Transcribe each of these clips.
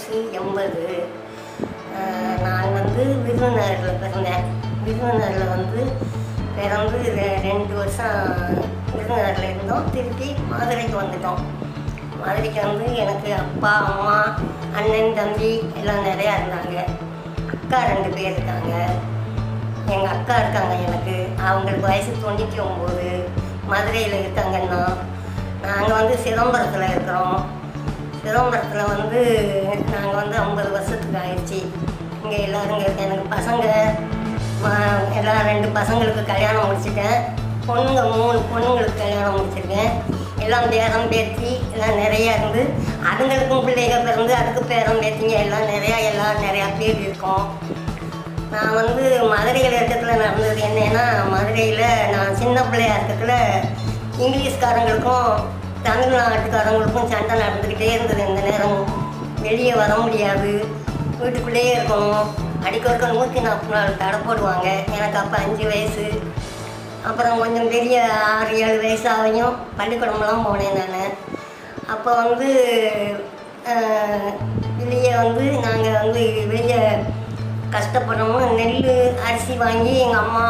வயசு 80. நான் வந்து விருதுநகரில் பிறந்தேன். விருதுநகரில் வந்து பிறந்து 2 வருஷம் விருதுநகரில் இருந்தோம். திருப்பி மதுரைக்கு வந்துட்டோம். மதுரைக்கு வந்து எனக்கு அப்பா, அம்மா, அண்ணன், தம்பி எல்லாம் நிறையா இருந்தாங்க. அக்கா 2 பேர் இருக்காங்க. எங்கள் அக்கா இருக்காங்க எனக்கு. அவங்களுக்கு வயசு 99. மதுரையில் இருக்காங்கன்னா நாங்கள் வந்து சிதம்பரத்தில் இருக்கிறோம். சிதம்பரத்தில் வந்து நாங்கள் வந்து 50 வருஷத்துக்கு ஆயிடுச்சு. இங்கே எல்லோரும் எனக்கு பசங்க எல்லாம் 2 பசங்களுக்கு கல்யாணம் முடிச்சுட்டேன். பொண்ணுங்க 3 பொண்ணுங்களுக்கு கல்யாணம் முடிச்சிருக்கேன். எல்லாம் பேரம் பேத்தி எல்லாம் நிறையா இருந்து அதுங்களுக்கும் பிள்ளைகள் பிறந்து அதுக்கு பேரம் பேத்திங்க எல்லாம் நிறையா பேர் இருக்கோம். நான் வந்து மதுரையில் இருக்கிறதுல நடந்தது என்னன்னா, மதுரையில் நான் சின்ன பிள்ளையா இருக்கிறதுல இங்கிலீஷ்காரங்களுக்கும் தமிழ்நாட்டுக்காரங்களுக்கும் சண்டை நடந்துக்கிட்டே இருந்தது. இந்த நேரம் வெளியே வர முடியாது, வீட்டுக்குள்ளேயே இருக்கணும். அடிக்கொருக்க 140 தடை போடுவாங்க. எனக்கு அப்போ 5 வயசு. அப்புறம் கொஞ்சம் பெரிய 6-7 வயசு ஆகையும் பள்ளிக்கூடமெல்லாம் போனேன் நான். அப்போ வந்து வெளியே வந்து நாங்கள் வந்து வெளியே கஷ்டப்படணும். நெல் அரிசி வாங்கி எங்கள் அம்மா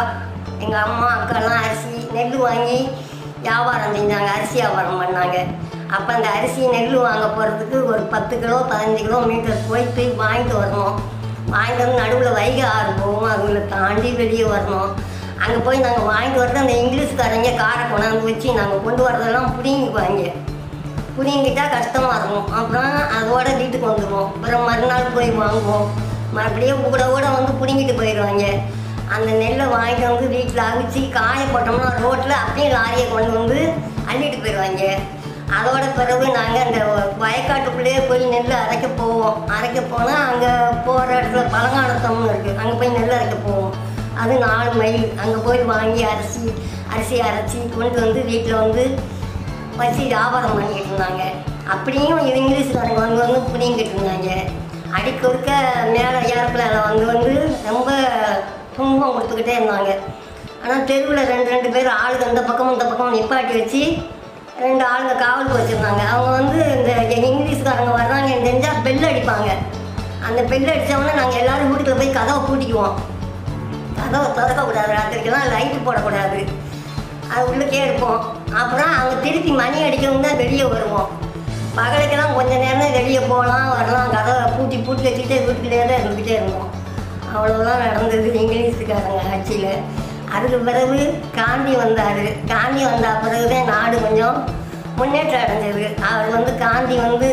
அக்காலாம் அரிசி நெல் வாங்கி வியாபாரம் செஞ்சாங்க. அரிசி வியாபாரம் பண்ணாங்க. அப்போ அந்த அரிசி நெல் வாங்க போகிறதுக்கு ஒரு 10 கிலோ 15 கிலோமீட்டர் போயிட்டு வாங்கிட்டு வரணும். வாங்கிட்டு வந்து நடுவில் வைகை ஆறு போகும், அதுங்களை தாண்டி வெளியே வரணும். அங்கே போய் நாங்கள் வாங்கிட்டு வரது அந்த இங்கிலீஷ்காரங்க காரை கொண்டாந்து வச்சு நாங்கள் கொண்டு வரதெல்லாம் புரிங்கிட்டா கஷ்டமாக இருக்கும். அப்புறம் அதோட வீட்டுக்கு வந்துடுவோம். அப்புறம் மறுநாள் போய் வாங்குவோம். மறுபடியும் கூட வந்து பிடுங்கிட்டு போயிடுவாங்க. அந்த நெல்லை வாங்கிட்டு வந்து வீட்டில் அவிச்சு காய போட்டோம்னா ரோட்டில் அப்படியே லாரியை கொண்டு வந்து அள்ளிட்டு போயிடுவாங்க. அதோட பிறகு நாங்கள் அந்த வயக்காட்டுக்குள்ளேயே போய் நெல் அரைக்க போவோம். அரைக்க போனால் அங்கே போகிற இடத்துல பழங்காலத்தம்னு இருக்குது. அங்கே போய் நெல் அரைக்க போவோம். அது 4 மைல். அங்கே போய் வாங்கி அரிசி அரைச்சி கொண்டு வந்து வீட்டில் வந்து வச்சு வியாபாரம் பண்ணிக்கிட்டு இருந்தாங்க. அப்படியும் இங்கிலீஷ்காரங்க வந்து பிடிங்கிட்டு இருந்தாங்க. அடிக்கொருக்க மேலே ஏரோப்ளேனில் வந்து ரொம்ப துன்பம் கொடுத்துக்கிட்டே இருந்தாங்க. ஆனால் தெருவில் 2 பேர் ஆளுங்க இந்த பக்கமும் இந்த பக்கமும் நிப்பாட்டி வச்சு 2 ஆளுங்க காவலுக்கு வச்சுருந்தாங்க. அவங்க வந்து இந்த இங்கிலீஷ்காரங்க வர்றாங்கன்னு தெரிஞ்சால் பெல் அடிப்பாங்க. அந்த பெல் அடித்தவொடனே நாங்கள் எல்லோரும் வீட்டுக்குள்ள போய் கதவை பூட்டிக்குவோம். கதவை திறக்கக்கூடாது, ராத்திரிக்கெல்லாம் லைட்டு போடக்கூடாது, அது உள்ளுக்கே இருப்போம். அப்புறம் அவங்க திருப்பி மணி அடிக்கவும் தான் வெளியே வருவோம். பகலுக்கெல்லாம் கொஞ்சம் நேரம் வெளியே போகலாம் வரலாம். கதவை பூட்டி வச்சுக்கிட்டே வீட்டுக்குள்ளே தான் இருந்துக்கிட்டே இருந்தோம். அவ்வளோதான் நடந்தது இங்கிலீஷுக்காரங்க ஆட்சியில். அதுக்கு பிறகு காந்தி வந்தார். காந்தி வந்த பிறகு தான் நாடு கொஞ்சம் முன்னேற்றம் அடைஞ்சது. அவர் வந்து காந்தி வந்து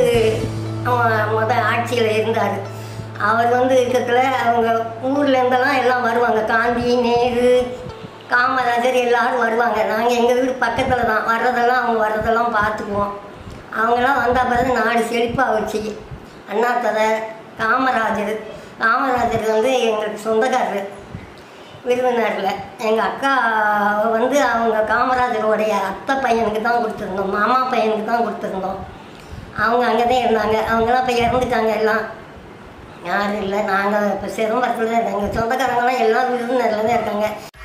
ஆட்சியில் இருந்தார். அவர் வந்து இருக்கிறதுல அவங்க ஊர்லேருந்தெல்லாம் எல்லாம் வருவாங்க. காந்தி, நேரு, காமராஜர் எல்லோரும் வருவாங்க. நாங்கள் எங்கள் வீடு பக்கத்தில் தான். அவங்க வர்றதெல்லாம் பார்த்துக்குவோம். அவங்களாம் வந்த பிறகு நாடு செழிப்பாகிடுச்சு. அண்ணாத்தலை, காமராஜர் வந்து எங்களுக்கு சொந்தக்காரர். விருதுநகரில் எங்கள் அக்கா வந்து அவங்க காமராஜருடைய அத்தை பையனுக்கு தான் கொடுத்துருந்தோம், மாமா பையனுக்கு தான் கொடுத்துருந்தோம். அவங்க அங்கே தான் இருந்தாங்க. அவங்களாம் இப்போ இறந்துட்டாங்க. எல்லாம் யாரும் இல்லை. நாங்கள் இப்போ சிதம்பரத்தில் தான் இருக்காங்க. சொந்தக்காரங்களாம் எல்லாம் விருதுநகரில் தான் இருக்காங்க.